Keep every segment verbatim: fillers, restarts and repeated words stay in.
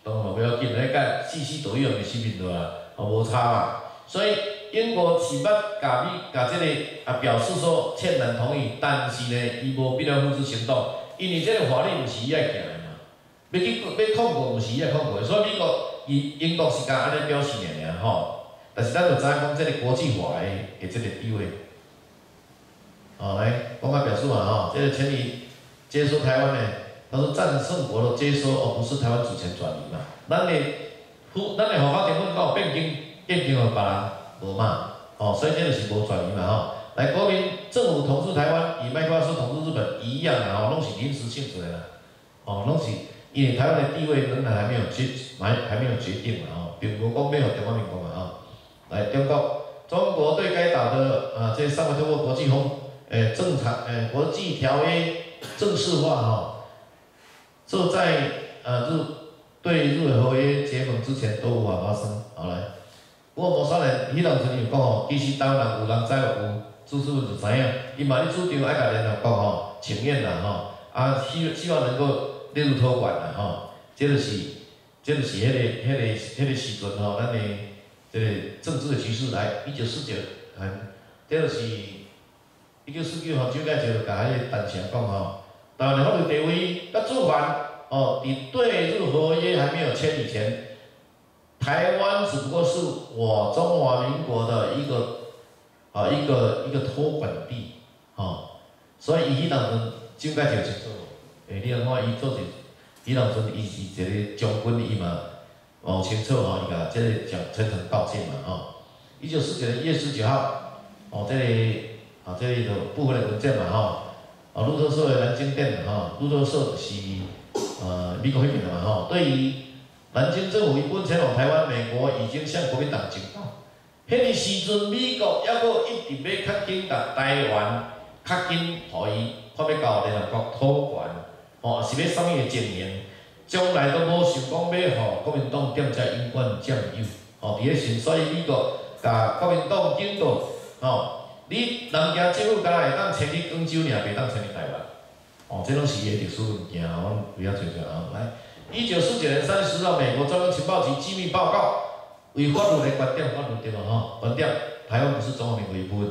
当然无要紧，迄甲四四左右的死命落啊，哦无差嘛。所以英国是捌甲美甲即个啊表示说欠人同意，但是呢，伊无必要付诸行动，因为即个法律毋是伊爱行的嘛，要去要控告毋是伊爱控告的，所以美国伊英国是甲安尼表示尔尔吼。但是咱就知影讲，即个国际法的的即个地位。好、哦，来公开表述嘛吼，这个前提接收台湾呢，他说战胜国的接收，而不是台湾主权转移嘛。咱的咱的合法身份到变更变更互别人无嘛，哦，所以这个是无转移嘛吼。来，国民政府统治台湾，与麦克阿瑟统治日本一样啊，吼，拢是临时性质的啦，哦，拢是因为台湾的地位仍然还没有决还还没有决定嘛，吼，并无讲要互中华民国嘛，吼。来，中国，中国对该岛的啊，这尚未通过国际法。诶，正常诶，国际条约正式化哈，这在呃日对日美合约结盟之前都无法发生。好来，福尔摩沙人迄当阵有讲吼，其实台湾人有人知有，知识分子知影，伊嘛咧主张爱甲联合国吼请愿啦吼，啊希希望能够列入托管啦吼，这就是，这就是迄、那个迄、那个迄、那个时阵吼，咱的这个政治的局势来，一九四九，嗯，这就是。一九四九吼，蒋介石就甲迄个陈诚讲吼，台湾的法律地位甲主权哦，伫对日合约还没有签以前，台湾只不过是我中华民国的一个啊一个一个托管地，哦，所以伊迄当阵蒋介石清楚，诶，你通看伊做是，伊当阵伊是一个将军，伊嘛哦清楚吼，伊甲即个讲层层告诫嘛吼。一九四九年一月十九号，哦，这个。啊，这里头部分的文件嘛，吼，啊，路透社的南京店哈，路透社是呃美国那边的嘛，吼，对于南京政府一部分前往台湾，美国已经向国民党警告，迄个时阵美国还阁一直要较紧甲台湾较紧，互伊看要交联合国托管，吼、哦，是要啥物个经营，将来都无想讲要互国民党点遮永远占有，吼、哦，伫个时，所以美国甲国民党警告，吼、哦。你人家政府敢若会当迁去广州尔，袂当迁去台湾。哦，这拢是伊个历史物件，阮不要做做啊。来，一九四九年三月十号，美国中央情报局机密报告，为法律的观点，法律对嘛吼？观点，台湾不是中华民国一部分。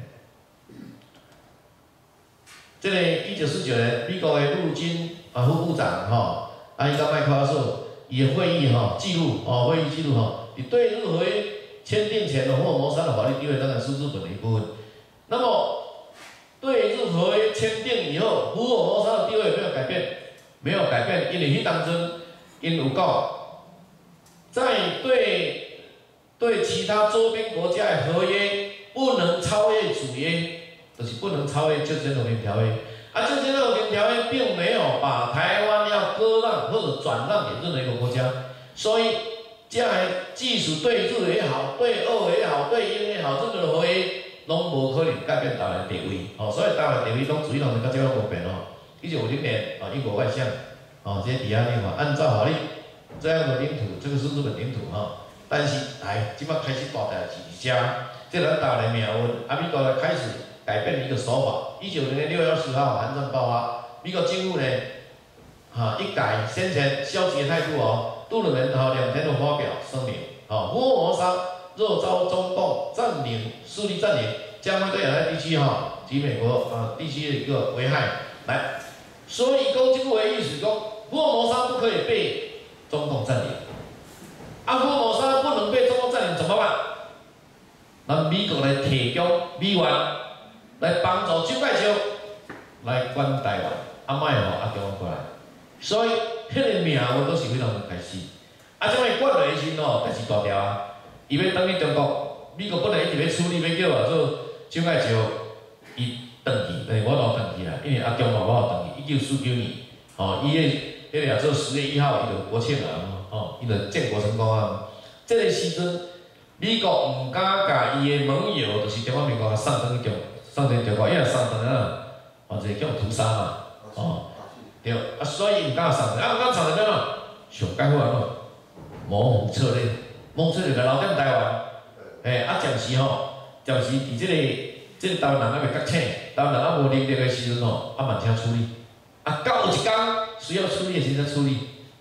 这个一九四九年，美国的陆军啊副部长吼，啊伊甲麦克阿瑟伊的会议吼记录哦，会议记录吼，你对日合约签订前的福尔摩沙的法律地位当然是日本的一部分。那么，对日合约签订以后，福尔摩沙的地位有没有改变？没有改变，因为迄当阵因有讲，在对对其他周边国家的合约不能超越主约，就是不能超越《旧金和平条约》。啊，《旧金和平条约》并没有把台湾要割让或者转让给任何一个国家，所以将来即使对日也好，对俄也好，对英也好，任何合约。拢无可能改变台湾地位，吼、哦，所以台湾地位拢主义拢是甲这个无变哦。一九五零年，啊，英国外相，哦，这些抵押令法，按照法律，这样的领土，这个是日本领土哈、哦。但是，来，即摆开始大代志家，这咱台湾的命运，啊，美国来开始改变一个手法。一九零年六月二十号，韩战爆发，美国政府呢，哈、啊，一改先前消极的态度哦，杜鲁门哈两天都发表声明，哦，福尔摩沙。若遭中共占领、势力占领，将会对亚太地区哈及美国啊地区的一个危害。来，所以公经部的意思讲，福尔摩沙不可以被中共占领，啊，福尔摩沙不能被中共占领怎么办？那美国来提供美元来帮助蒋介石来管台湾，啊，卖吼啊中国过来，所以迄个命运都是非常开始。啊，这样管落去时吼，代志大条啊。伊要等去中国，美国本来一直要处理，要叫啊做蒋介石伊转去，但是我老转去啦，因为阿中嘛我转去。一九四九年，吼、哦，伊个迄个做十月一号，伊就国庆啊，吼，伊就建国成功啊。这个时阵，美国毋敢甲伊的盟友，就是中华民国送转去中，送转中国，因为送转啊，或者叫屠杀嘛，哦，对，啊，所以毋敢送转，啊，毋敢送转怎样？上解好安怎？模糊策略。摸出来个留点台湾，嘿，啊，暂时吼，暂时伫即、这个即、这个台湾人还袂觉醒，台湾人还无能力的时阵吼，啊慢点处理，啊，到有一天需要处理的时阵处理，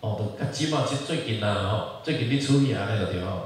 哦，都较即嘛，即最近啊吼，最近咧处理安尼就对吼。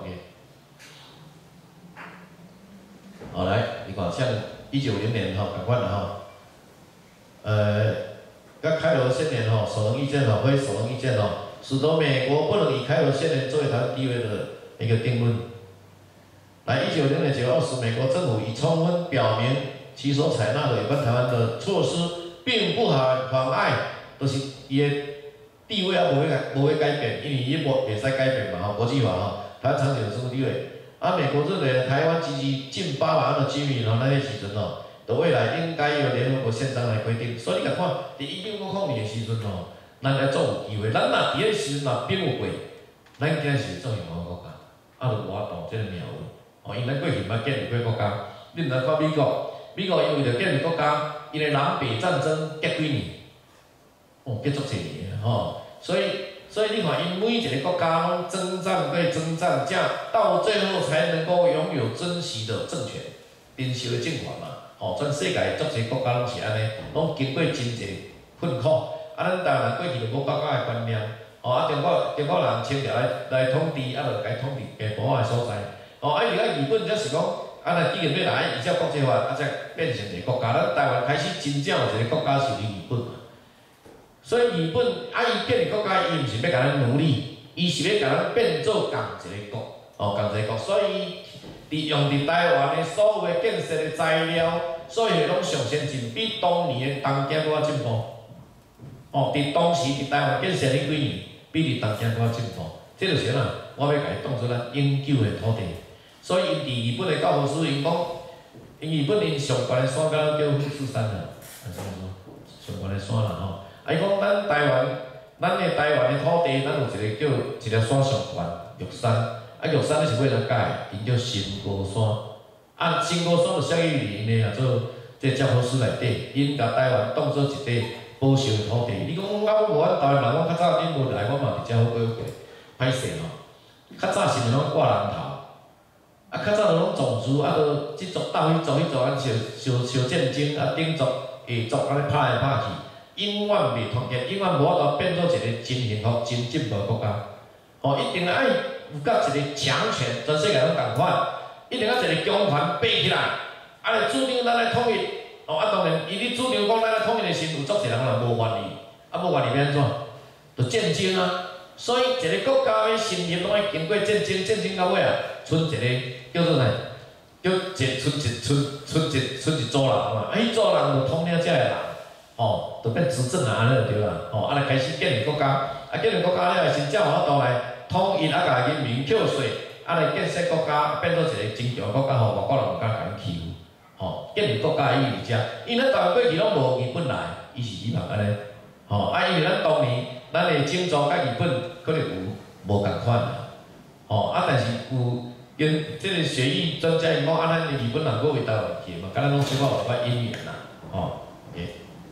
好来，你看像一九零年吼，共款啦吼，呃，甲开罗宣言吼，首能意见吼，非首能意见吼，使得美国不能以开罗宣言作为台湾地位的一个定论。来，一九零年九月二十，美国政府已充分表明其所采纳的有关台湾的措施，并不妨妨碍，都、就是伊的地位啊，无会改，无会改变，因为伊无袂使改变嘛吼，国际法吼，台湾长久的生活地位。啊，美国认为台湾及其近八万的居民吼，那些时阵吼，的未来应该由联合国宪章来规定。所以你甲看，伫一九五零年的时阵吼，咱来做有机会，咱若伫迄时阵若并有过，咱今仔是做幸福国家，啊，就无法度即个命运。哦，因咱过去毋捌建立过国家，你毋通看美国，美国因为着建立国家，因为南北战争结几年，哦，结足侪年吼，所以。所以你看，因每一个国家拢征战对征战，这样到最后才能够拥有珍惜的政权、珍惜的政权嘛。吼、哦，全世界足侪国家拢是安尼，拢经过真侪困苦。啊，咱台湾过去就无国家的观念，吼、哦、啊，中国中国人清朝来来统治，啊，就该统治北部的所在。吼、哦，啊，而家日本则是讲，啊，若既然要来依照国际法，啊，则变成一个国家。咱台湾开始真正有一个国家属于日本嘛。所以日本啊，伊建立国家，伊毋是要甲咱奴隶，伊是要甲咱变做共一个国，哦，共一个国。所以，伫用伫台湾的所有的建设的材料，所有拢上先进，比当年的东京搁较进步。哦，伫当时伫台湾建设迄几年，比伫东京搁较进步。这就是啥？我要甲伊当做咱永久的土地。所以，因伫日本的教科书，因讲，因日本因上悬的山，敢若叫富士山啊，安怎说？上悬的山啦吼。啊！伊讲咱台湾，咱的台湾的土地，咱有一个叫一条山上悬玉山，啊玉山是为了改，因叫新高山。啊新高山就属于因的啊做这教科书内底，因甲台湾当做一块保守的土地。你讲啊，我无阮台湾人，我较早恁无来，我嘛比较好过过，歹势吼。较早是拢挂人头，啊较早就拢种族，啊都即族斗迄族迄族安相相相战争，啊顶族下族安尼拍来拍去。永远袂团结，永远无法度变做一个真幸福、真进步国家。吼、哦，一定爱有甲一个强权，全世界拢共款，一定要一个强权爬起来，啊来主张咱来统一。哦，啊当然，伊咧主张讲咱来统一的时，有足侪人也无愿意，啊无愿意要安怎？就战争啊！所以一个国家要成立，拢要经过战争，战争到尾啊，剩一个叫做呢，叫一剩一剩剩一剩一组人嘛，啊，迄组人就统领遮个人。哦，就变执政啊，安尼就对啦。哦，啊来开始建立国家，啊建立国家了，先才有法度来统一啊，甲人民扣税，啊来建设国家，变做一个真强国家，吼，外国人毋敢甲咱欺负。吼，建立国家的意义遮，因为咱台湾过去拢无日本来，伊是日本安尼。吼，啊因为咱当年咱的种族甲日本可能有无共款啦。吼，啊但是有因即个学艺专家因讲，啊咱的日本人搁为台湾去嘛，甲咱拢小可有法因缘啦。吼，诶。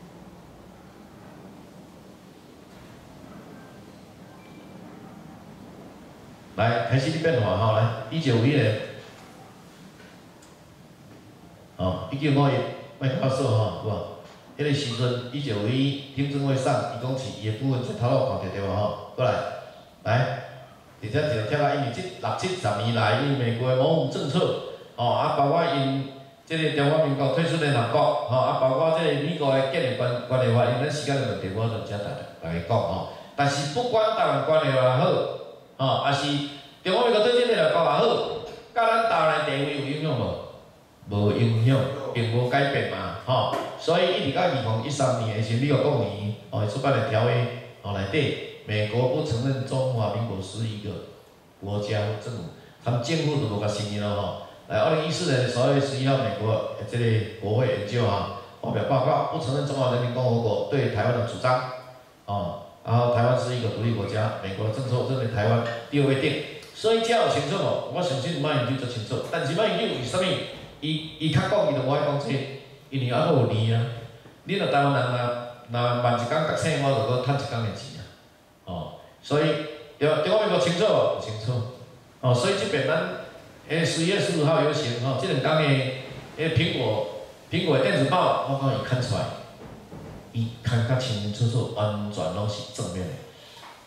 来，开始咧变化吼，来，一九五一年，哦，一九五一，麦克教授吼，有无？迄个时阵，一九五一听证会上，伊讲是伊的部分就头路看着对无吼？过来，来，而且就贴来，因为即六七十年来，因美国的模糊政策，哦，啊，包括因即个中华民国退出联合国，吼，啊，包括即个美国的建立关关系法，因咱时间的问题，我就遮大大家讲吼。但是不管台湾关系也好，吼，啊是中华民国对这个来讲也好，甲咱台湾的地位有影响无？无影响，并无改变嘛，吼。所以一直到二零一三年的时候，美国国务院哦出版的条约哦内底，美国不承认中华民国是一个国家政府，他们政府都无甲承认咯吼。来，二零一四年十二月十一号，美国这个国会研究啊发表报告，不承认中华人民共和国对台湾的主张，哦。然后台湾是一个独立国家，美国的政策认为台湾地位未定，所以这有清楚无？我相信马英九就清楚，但是马英九为什么伊伊较讲伊就无爱讲这個，因为还佫有利啊。恁若台湾人若若万一工觉醒，我就佫趁一工的钱啊。哦，所以中中华民国清楚无？清楚。哦，所以这边咱诶十一月十五号游行吼，这两天诶诶苹果苹果电子报，我讲伊看出来。伊看甲清清楚楚，完全拢是正面的。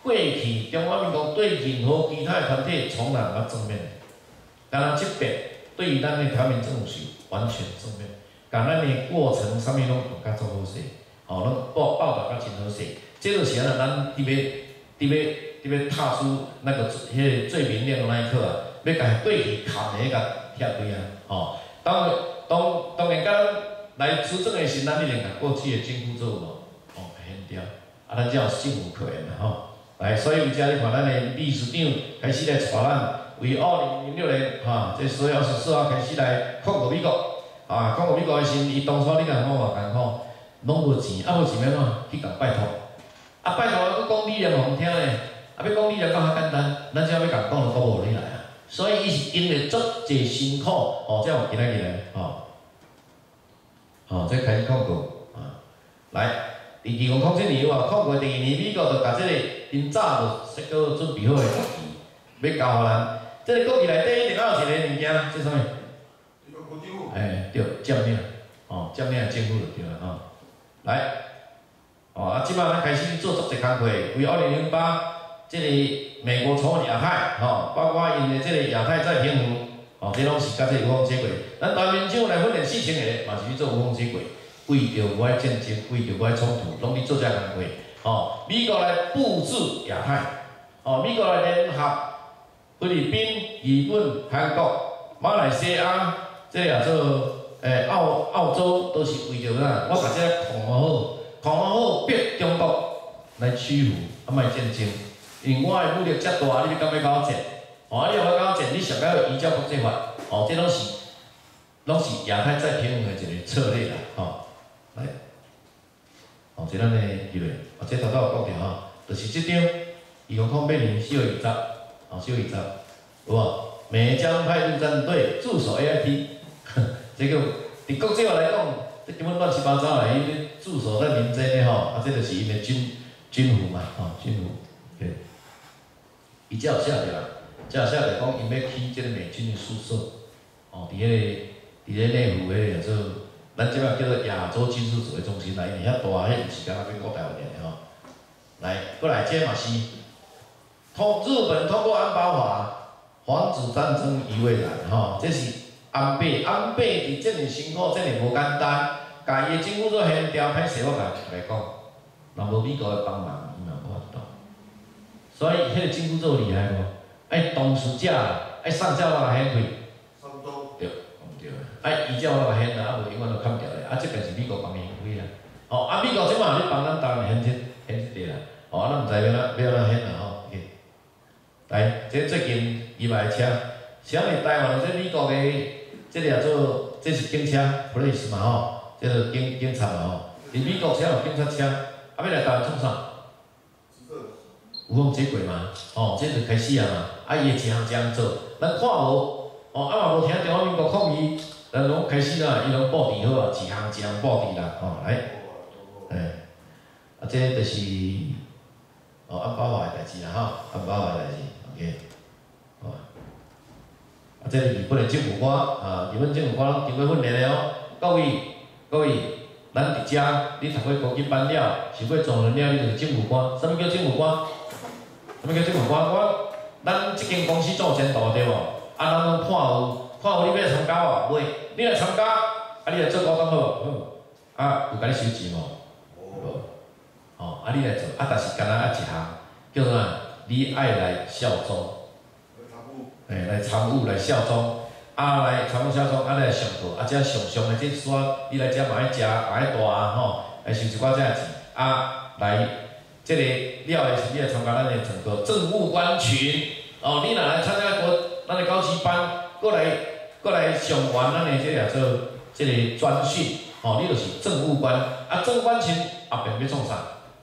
过去中华民国对任何其他团体从来毋捌正面的，当然这边对于咱的台湾民政府是完全正面，甲咱的过程上面拢有较做好势，吼，拢报报道较真好势。这就是安尼，咱伫要伫要伫要踏出那个迄个最明亮的那一刻啊，要甲过去砍的甲拆开啊，吼。当当当然，甲咱来执政的时，咱一定甲过去的政府做无，哦，掀掉，啊，咱才有幸福可言啦，吼。来，所以有遮你看，咱的理事长开始来带咱。为二零零六年，哈，这十月二十四号开始来控告美国，啊，控告美国的时，伊当初你甲我话艰苦，拢无钱，啊无钱要怎去甲拜托，啊拜托啊，佮讲理念互听咧，啊要讲理念讲较简单，咱只要要甲讲就讲无你来啊，所以伊是经历足侪辛苦，哦，才有今仔日咧，吼，吼，再开始控告，啊，来，二零零七年啊，控告第二年，美国就甲即个因早就设个准备好的国旗，要交互咱。这个国旗内底一定要有一个物件，即啥物？哎，对，占领，哦，占领政府就对了吼。来，哦，啊，即摆咱开始做足侪工作，为二零零八，即个美国重返亚太，吼，包括因的即个亚太再平衡，哦，这拢是甲这无缝接轨。咱台民政来分裂四千个，嘛是去做无缝接轨，为着无爱战争，为着无爱冲突，拢去做遮工作。哦，美国来布置亚太，哦，美国来联合。菲律宾、日本、韩国、马来西亚，这也做诶澳澳洲，都是为着咱，我把这个控好，控好逼中国来屈服，啊莫战争。因为我的武力遮大，你要敢要甲我战？哦，你若要甲我战，你上该要依照国际法。哦，这拢是拢是亚太再平衡的一个策略啦，吼、哦。来，哦，这咱的记录，哦，这头头有讲着吼，就是这张，伊讲讲每年四月二十。哦，四月二十，有无？美将派陆战队驻守 A I T， 这个伫国际法来讲，这根本乱七八糟啦！伊驻守在民间的吼，啊，这就是因的军军服嘛，吼、哦，军服。对，伊才有写着啦，才有写着讲，因要起这个美军的宿舍，哦，伫迄、那个伫咧内湖迄个叫做，咱即摆叫做亚洲军事指挥中心啦，因为遐大，迄毋是敢若美国台湾的吼。来，过来，这嘛是。通日本通过安保法，防止战争于未然，吼，这是安倍，安倍伫遮尔辛苦，遮尔无简单，家己的政府做现调歹势，我甲来讲，若无美国的帮忙，伊嘛无法度。所以，迄个政府做厉害无？爱当事者，爱上交我来显开。上周。对，唔对啊。爱移交我来显啦，啊无永远都砍掉咧。啊，这边是美国帮伊显开啦。哦，啊，美国即马咧帮咱台湾显这显这个啦。哦，咱唔知要哪要哪显啦吼。来，这最近伊买车，啥物台湾的这美国的，这个叫做这是警车 ，police 嘛吼，这个警警察嘛吼。伫美国啥有警察车，啊要来台湾创啥？有缝接轨嘛，哦，这就开始啊嘛，啊伊会一项一项做，咱看无，哦啊嘛无听中华民国抗议，咱拢开始啦，伊拢布置好啊，一项一项布置啦，哦来，哎，啊这就是。哦，安保法的代志啦，吼，安保法的代志 ，OK， 好啊。啊，这是日本的政府官啊，日本政府官拢经过训练的哦。各位，各位，咱伫遮，你读过高级班了，受过状元了，你就是政府官。什么叫政府官？什么叫政府官？我，咱即间公司做前途对无？啊，咱拢看有，看有你要参加无？袂，你来参加，啊，你来做股东好，好，啊，有甲你收钱无？无。哦，啊，你来做，啊，但是干那啊一项，叫做啊，你爱来效忠，哎，来参与来效忠，啊，来参与效忠，啊，来上课，啊，遮上上的这煞，你来遮嘛爱食，嘛爱大啊，吼，来收一寡遮钱，啊，来，这个了的是你来参加咱的整个政务官群，哦，你若来参加国咱的高级班，过来过来上完咱的这个做这个专训，哦，你就是政务官，啊，政务官群后边要创啥？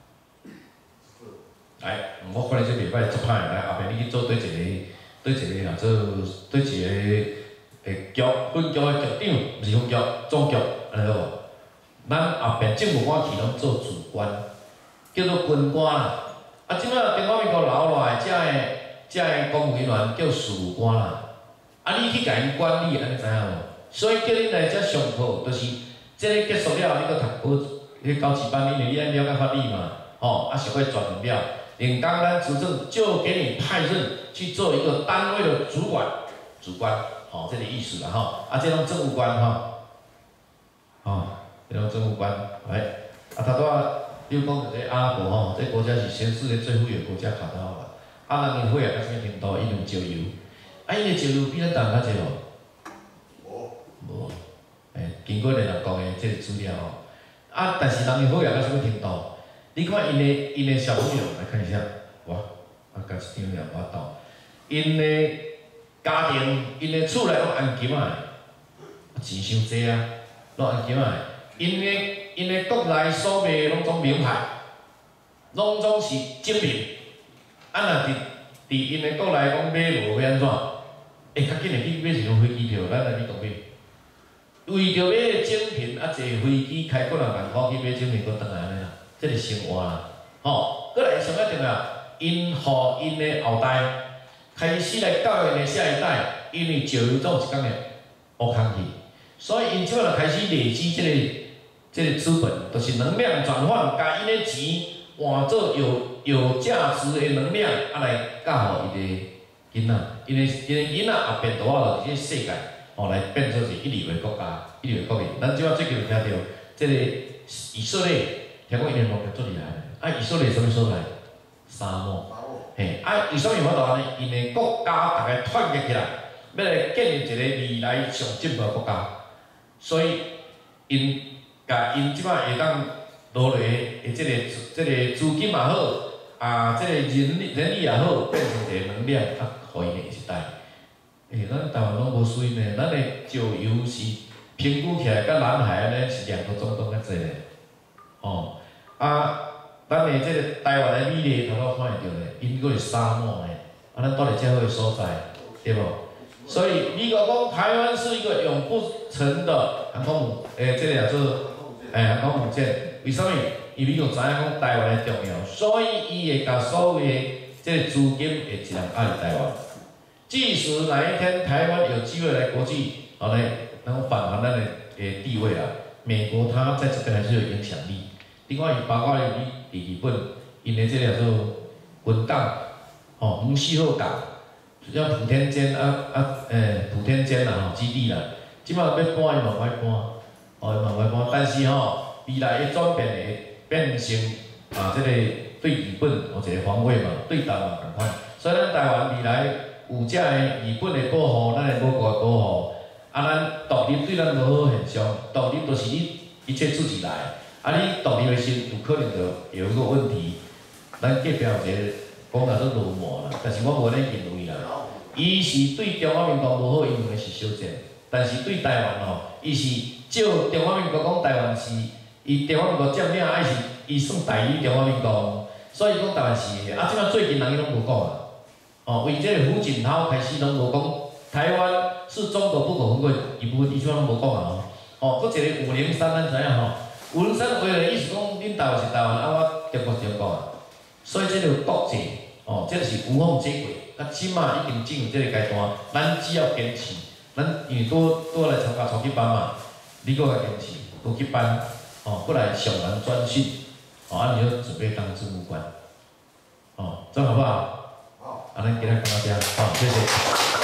来，我看你这礼拜做歹，来后壁你去做对一个对一个啊做对一个诶局分局的局长，毋是分局总局，安尼好无？咱后壁政府官去拢做主官，叫做军官啦。啊，即摆中华民国留落来遮个遮个公务员叫事务官啦。啊，你去甲因管理，安尼知影无？所以叫恁来遮上课，就是这个结束了，你搁读好迄高级班，因为你爱了解法律嘛，吼、哦，啊，学会专业了。 领刚单执政就给你派任去做一个单位的主管、主官，哦，这个意思啦吼。啊，这种政务官吼，哦，这种政务官，哎，啊，他拄啊，比如讲这阿拉伯吼，这国家是全世界最富裕的国家，卡到啊，啊，人民血啊，到什么程度？伊用石油，啊，伊个石油比咱台湾较济无？无，无，哎，经过联合国的这个资料吼。 啊！但是人民好养到什么程度？你看因的因的小朋友来看一下，哇！啊，甲一张了我到，因的家庭因的厝内拢按金啊，钱伤济啊，拢按金啊。因的因的国内所卖拢总名牌，拢总是精品。啊，若伫伫因的国内讲买无要安怎？会较紧的去买一张飞机票，咱来美国买。 为着买精品，啊，坐飞机开几两万块去买精品，搁倒来安尼啦，这是生活啦。吼，搁来上一重要，因互因的后代开始来教育的下一代，因为石油总一天会乌空去，所以因即摆就开始累积这个这个资本，就是能量转换，甲因的钱换做有有价值的能量，啊来教互伊的囡仔，因为因为囡仔后边大啊，就即个世界。 哦，来变做是一流的国家，一流的国民。咱即摆最近有听到，即个以色列，听讲因的农业做厉害。啊，以色列什么所在？沙漠。嘿，啊，为什么法度安尼？因的国家大家团结起来，要来建立一个未来上进步的国家。所以，因甲因即摆会当落来的即个即个资金也好，啊，即个人力人力也好，变成一个能量，啊，互因的一代。 诶，咱台湾拢无水呢，咱的石油是评估起来，甲南海安尼是两个中东较济咧。哦，啊，咱的即个台湾的美丽头拄看会着咧，因个是沙漠诶，啊，咱住伫遮好诶所在，对无？所以美国讲台湾是一个永不沉的航空母，诶，即个叫做诶航空母舰。为什么？因为美国知影讲台湾的重要，所以伊会甲所有诶即个资金会一人爱伫台湾。 即使哪一天台湾有机会来国际，好来能返还咱的诶地位啦，美国它在这边还是有影响力。另外，包括你伫日本，因的这个叫做文港，吼，五四号港，叫莆田间啊啊诶莆田间啦吼基地啦，即摆要搬伊嘛歹搬，哦伊嘛歹搬，但是吼未来会转变会变成啊这个对日本有一个防卫嘛，对台湾共款，所以咱台湾未来。 有遮个日本的保护，咱的母国的保护，啊，咱独立对咱无好现象，独立就是你一切自己来，啊，你独立的时有可能就有一个问题，咱隔壁有一个讲叫做罗摩啦，但是我无咧认为啦，伊是对中华民国无好，因为是小战，但是对台湾吼，伊是照中华民国讲台湾是，伊中华民国占领爱是，伊算代理中华民国，所以讲台湾是的，啊，即摆最近人伊拢无讲啊。 哦，为这个胡锦涛开始拢无讲，台湾是中国不可分割一部分，伊即摆拢无讲啊！哦，搁一个五零三，咱知影吼，五零三话的意思讲，恁台湾是台湾，啊我中国中国啊，所以这个国际，哦，这个是无缝接轨，啊，起码已经进入这个阶段，咱只要坚持，咱因为多多来参加初级班嘛，你搁来坚持，初级班，哦，过来小南专训，哦，啊，你就准备当政务官，哦，这样好不好？ 好，啊，咱今日讲到这，好，谢谢。